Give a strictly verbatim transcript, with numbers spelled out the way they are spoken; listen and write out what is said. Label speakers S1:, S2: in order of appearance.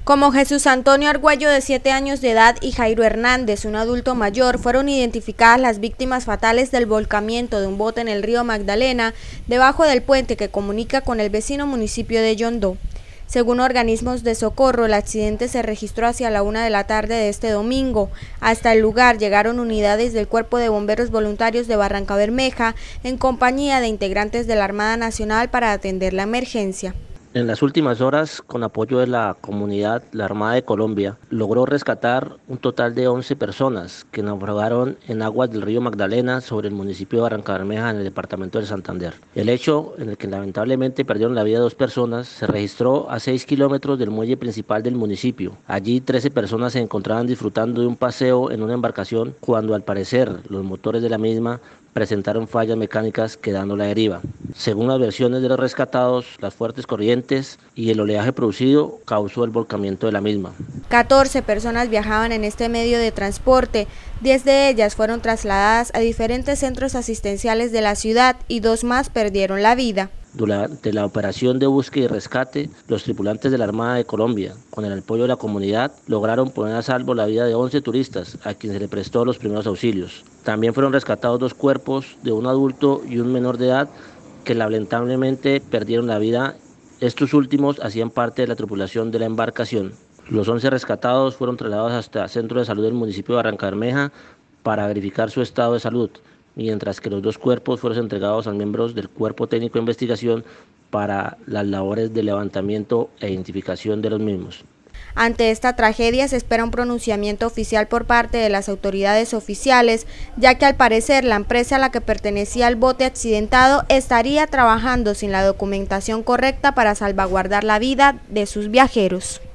S1: Como Jesús Antonio Argüello, de siete años de edad, y Jairo Hernández, un adulto mayor, fueron identificadas las víctimas fatales del volcamiento de un bote en el río Magdalena, debajo del puente que comunica con el vecino municipio de Yondó. Según organismos de socorro, el accidente se registró hacia la una de la tarde de este domingo. Hasta el lugar llegaron unidades del Cuerpo de Bomberos Voluntarios de Barrancabermeja, en compañía de integrantes de la Armada Nacional, para atender la emergencia.
S2: En las últimas horas, con apoyo de la comunidad, la Armada de Colombia logró rescatar un total de once personas que naufragaron en aguas del río Magdalena sobre el municipio de Barrancabermeja, en el departamento de Santander. El hecho, en el que lamentablemente perdieron la vida dos personas, se registró a seis kilómetros del muelle principal del municipio. Allí trece personas se encontraban disfrutando de un paseo en una embarcación cuando, al parecer, los motores de la misma presentaron fallas mecánicas, quedando la deriva. Según las versiones de los rescatados, las fuertes corrientes y el oleaje producido causó el volcamiento de la misma.
S1: catorce personas viajaban en este medio de transporte, diez de ellas fueron trasladadas a diferentes centros asistenciales de la ciudad y dos más perdieron la vida.
S2: Durante la operación de búsqueda y rescate, los tripulantes de la Armada de Colombia, con el apoyo de la comunidad, lograron poner a salvo la vida de once turistas, a quienes se le prestó los primeros auxilios. También fueron rescatados dos cuerpos de un adulto y un menor de edad, que lamentablemente perdieron la vida. Estos últimos hacían parte de la tripulación de la embarcación. Los once rescatados fueron trasladados hasta el Centro de Salud del municipio de Barrancabermeja para verificar su estado de salud, mientras que los dos cuerpos fueron entregados a miembros del Cuerpo Técnico de Investigación para las labores de levantamiento e identificación de los mismos.
S1: Ante esta tragedia se espera un pronunciamiento oficial por parte de las autoridades oficiales, ya que al parecer la empresa a la que pertenecía el bote accidentado estaría trabajando sin la documentación correcta para salvaguardar la vida de sus viajeros.